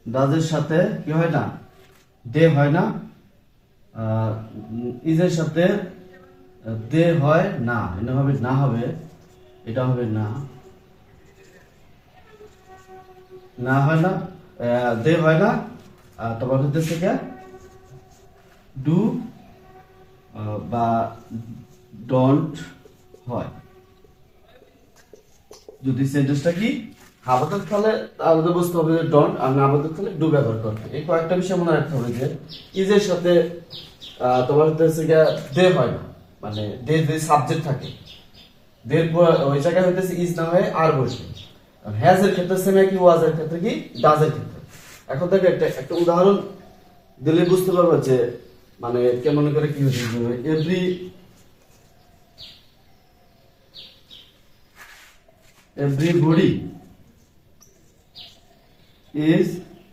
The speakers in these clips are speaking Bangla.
ডাজের সাথে কি হয় না, দে হয় না, ইজের সাথে দে হয় না, এটা হবে না, হবে এটা হবে না, না হয় না, দে হয় না, তোমার হচ্ছে কি ডু বা ডন্ট হয়। যদি সেন্টেন্সটা কি হাবাদক তাহলে আমাদের বুঝতে হবে যে ডন্ট, আর না হাবাদক তাহলে ডু ব্যবহার করতে। এই কয়েকটা বিষয় মনে রাখতে হবে যে ইজের সাথে তোমার হচ্ছে গিয়ে দে হয় না, মানে দে যদি সাবজেক্ট থাকে, দের ওই জায়গায় হইতেছে ইজ না হয়ে আর বসবে। আর হ্যাজ এর ক্ষেত্রে সেম, কি ওয়াজ এর ক্ষেত্রে কি ডাজ এর ক্ষেত্রে। এখন থেকে একটা উদাহরণ দিলে বুঝতে পারবো যে মানে কেমন করে কি হচ্ছে। everybody is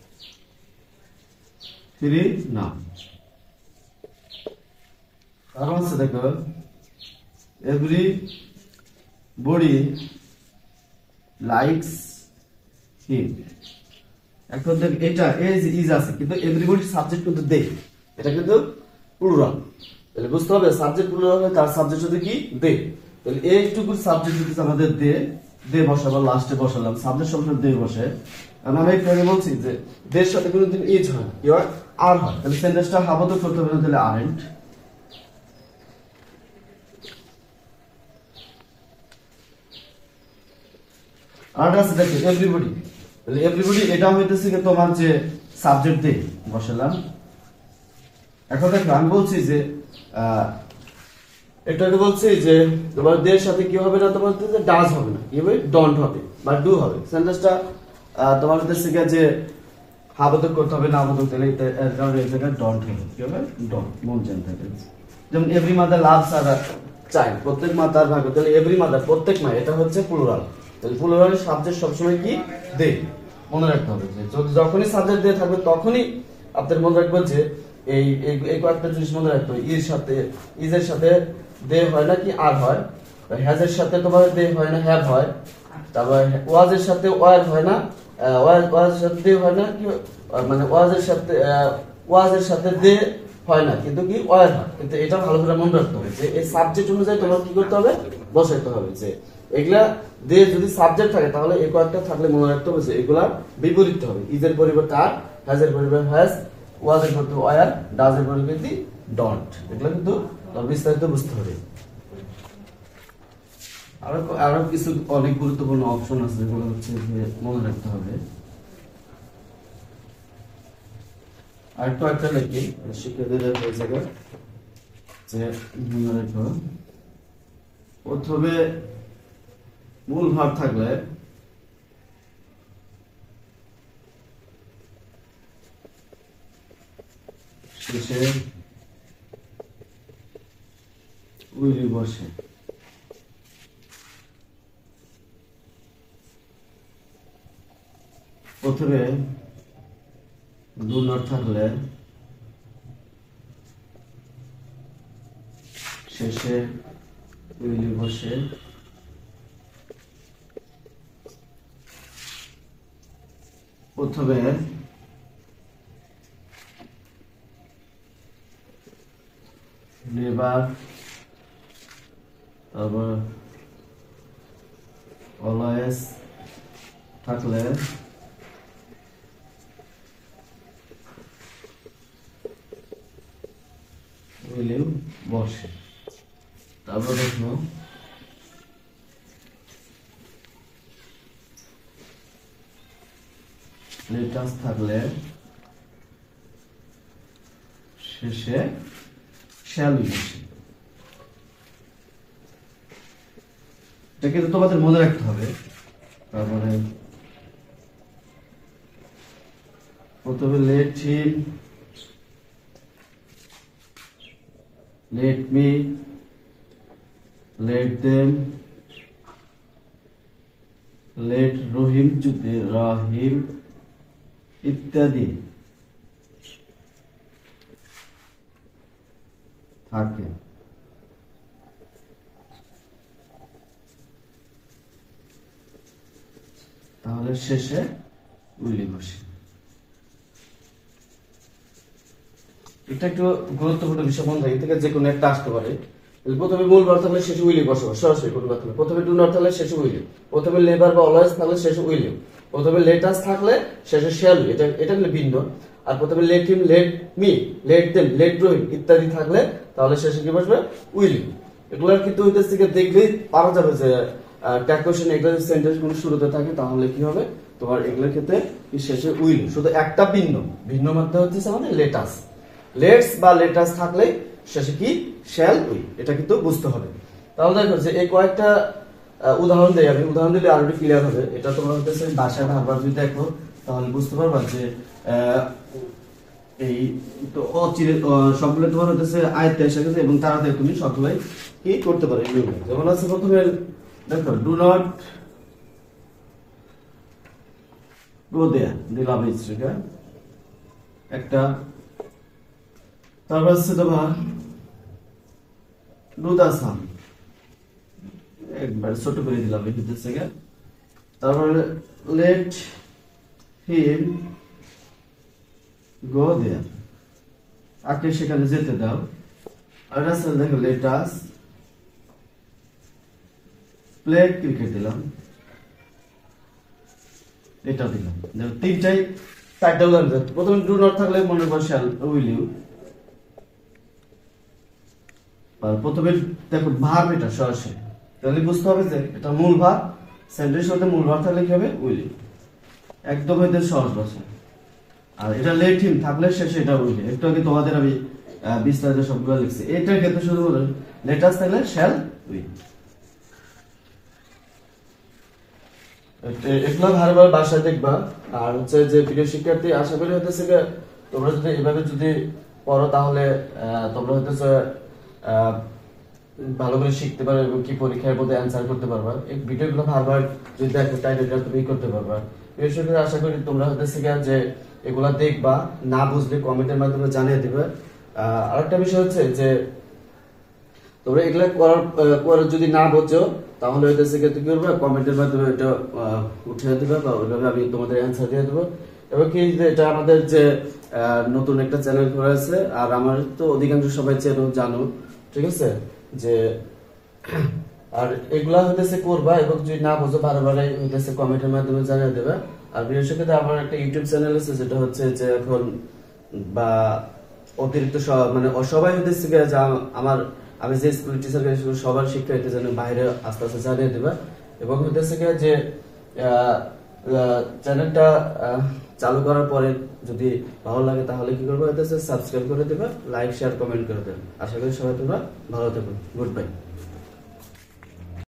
free now। কারণ আছে দেখো, everybody likes him। এখন দেখ এটা ইজ আছে কিন্তু এভরিবডি সাবজেক্ট কিন্তু দে, এটা কিন্তু প্লুরাল। তাহলে বুঝতে হবে সাবজেক্ট প্লুরাল হবে, তার সাবজেক্ট যদি কি দে। তাহলে এইটুকুর সাবজেক্ট যদি আমাদের দে, দে বসাবো, লাস্টে বসালাম সাবজেক্ট সবসময় দে বসে। কারণ আমি একটু আগে বলছি যে দের সাথে কোনো দিন ইজ হয় না, কি হয় আর হয়। তাহলে সেন্টেন্সটা হাবত করতে হবে, তাহলে আরেন্ট। আর আছে দেখো এভরিবডি, তাহলে এভরিবডি এটা হইতেছে কি তোমার যে সাবজেক্ট দে বসালাম। এখন দেখো আমি বলছি যে এটাকে বলছি যে তোমার দের সাথে কি হবে না, তোমার হচ্ছে ডাজ হবে না, কি হবে ডন্ট হবে বা ডু হবে। সেন্টেন্সটা তোমার হচ্ছে কি যে হাবদক করতে হবে না হাবদক, তাহলে এর কারণে এই জায়গায় ডন্ট হবে, কি হবে ডন্ট, মন চেন থাকে। যেমন every mother loves her child, প্রত্যেক মা তার ভাগ্য, তাহলে এভরি মাদার প্রত্যেক মা, এটা হচ্ছে প্লুরাল। তাহলে প্লুরালের সাবজেক্ট সবসময় কি দে, মনে রাখতে হবে যে যখনই সাবজেক্ট দে থাকবে তখনই আপনার মনে রাখবেন যে এই কয়েকটা জিনিস মনে রাখতে হবে। ইজের সাথে দে হয় না কি আর হয়, হ্যাজের সাথে তোমার দে হয় না হ্যাভ হয়, তারপর ওয়াজের সাথে ওয়ার হয় না, ওয়াজের সাথে দে হয় না কি, মানে ওয়াজের সাথে দে হয় না কিন্তু কি ওয়ার হয়। কিন্তু এটা ভালো করে মনে রাখতে হবে যে এই সাবজেক্ট অনুযায়ী তোমার কি করতে হবে, বসাইতে হবে। যে এগুলা দে যদি সাবজেক্ট থাকে তাহলে এই কয়েকটা থাকলে মনে রাখতে হবে যে এগুলা বিপরীত হবে। ইজের পরিবর্তে আর, হ্যাজের পরিবর্তে হ্যাজ, ওয়াজের পরিবর্তে ওয়ার, ডাজের পরিবর্তে ডন্ট। এগুলো কিন্তু বিস্তারিত বুঝতে হবে। আরো কিছু অনেক গুরুত্বপূর্ণ অপশন আছে যেগুলো হচ্ছে যে মনে রাখতে হবে। আর কয়েকটা লিখি শিক্ষার্থীদের হয়ে যাবে যে মনে রাখো। প্রথমে মূল ভাব থাকলে শেষে উইলি বসে। প্রথমে ডু নট থাকলে শেষে উইলি বসে। প্রথমে নেভার, তারপর অলওয়েজ থাকলে উইলিও বসে। তারপর দেখো লেটাস থাকলে শেষে শ্যাল বসে। এটা কিন্তু তোমাদের মনে রাখতে হবে। তারপরে প্রথমে let him, let me, let them, let Rahim যদি রাহিম ইত্যাদি থাকে। তাহলে শেষে উইলি বসে। এটা একটু গুরুত্বপূর্ণ বিষয় মনে থাকে থেকে যে কোনো একটা আসতে পারে। প্রথমে মূল বার থাকলে শেষে উইলি বসবাস, সরাসরি কোনো কথা না। প্রথমে ডু নট থাকলে শেষে উইলি, প্রথমে লেবার বা অলওয়েজ থাকলে শেষে উইলি, প্রথমে লেটাস থাকলে শেষে শ্যাল, এটা হলো ভিন্ন। আর প্রথমে let him, let me, let them, let do him ইত্যাদি থাকলে তাহলে শেষে কি বসবে? উইলি। এগুলার কিন্তু ওইদের থেকে দেখলেই পারা যাবে যে ট্যাগ কোশ্চেন এগুলো সেন্টেন্স গুলো শুরুতে থাকে তাহলে কি হবে তোমার এগুলোর ক্ষেত্রে শেষে উইল। শুধু একটা ভিন্ন মধ্যে হচ্ছে আমাদের লেটাস, লেটস বা লেটাস থাকলে শেষে কি? Shall will. এটা কিন্তু বুঝতে হবে। তাহলে দেখো যে এই কয়েকটা উদাহরণ দেই আমি, উদাহরণ দিলে আরো ক্লিয়ার হবে। এটা তোমরা হচ্ছে বাসায় ভাববার যদি দেখো তাহলে বুঝতে পারবা যে এই তো অচিরে সবগুলো তোমার হচ্ছে আয়ত্তে এসে গেছে এবং তাড়াতাড়ি তুমি সবগুলাই কি করতে পারো। যেমন আছে প্রথমে দেখো ডু নট গো দেয়ার, দিলাম এই স্ট্রিকা একটা। তারপর হচ্ছে তোমার ডু দা সাম, একবার ছোট করে দিলাম এই ভিতর থেকে। তারপর লেট হিম গো দেয়ার, আগে সেখানে যেতে দাও। আর আছে দেখো লেট আস প্লে ক্রিকেট দিলাম, এটা দিলাম। তিনটাই চারটা উদাহরণ। প্রথমে ডু নট থাকলে মনে কর শ্যাল উইল ইউ। আর প্রথমে দেখো ভার্ব এটা সরাসরি, তাহলে বুঝতে হবে যে এটা মূল ভার্ব, সেন্টেন্স হতে মূল ভার্ব থাকলে কি হবে? Will you. একদম হইতে সহজ ভাষা। আর এটা লেট হিম থাকলে শেষে এটা উইল ইউ। একটু আগে তোমাদের আমি বিস্তারিত সবগুলো লিখছি। এটার ক্ষেত্রে শুধু বলেন লেটাস থাকলে শ্যাল উইল। এগুলো ভালোভাবে বাসায় দেখবা। আর হচ্ছে যে প্রিয় শিক্ষার্থী, আশা করি হতেছে তোমরা যদি এভাবে যদি পড়ো তাহলে তোমরা হতেছে ভালো করে শিখতে পারবে এবং কি পরীক্ষার মধ্যে অ্যান্সার করতে পারবা। এই ভিডিওগুলো ভালোভাবে যদি দেখো তাহলে তুমি করতে পারবা। প্রিয় শিক্ষার্থী, আশা করি তোমরা হতেছে যে এগুলা দেখবা, না বুঝলে কমেন্টের মাধ্যমে জানিয়ে দেবে। আরেকটা বিষয় হচ্ছে যে তোমরা এগুলা করার যদি না বোঝো তাহলে হইতেছে কি করবে? কমেন্টের মাধ্যমে এটা উঠিয়ে দেবে বা ওইভাবে আমি তোমাদের অ্যান্সার দিয়ে দেবো। এবং কি যে এটা আমাদের যে নতুন একটা চ্যানেল খোলা আছে, আর আমার তো অধিকাংশ সবাই চেনো জানো, ঠিক আছে? যে আর এগুলা হইতেছে করবা এবং যদি না বোঝো বারবার হইতেছে কমেন্টের মাধ্যমে জানিয়ে দেবে। আর বিশেষ করে আমার একটা ইউটিউব চ্যানেল আছে যেটা হচ্ছে যে এখন বা অতিরিক্ত মানে সবাই হইতেছে যে আমি যে স্কুল টিচার সবার শিক্ষার্থী যেন বাইরে আস্তে আস্তে জানিয়ে দেবে। এবং হইতেছে যে চ্যানেলটা চালু করার পরে যদি ভালো লাগে তাহলে কি করবো? হইতেছে সাবস্ক্রাইব করে দেবে, লাইক শেয়ার কমেন্ট করে দেবে। আশা করি সবাই তোমরা ভালো থাকো। Good by.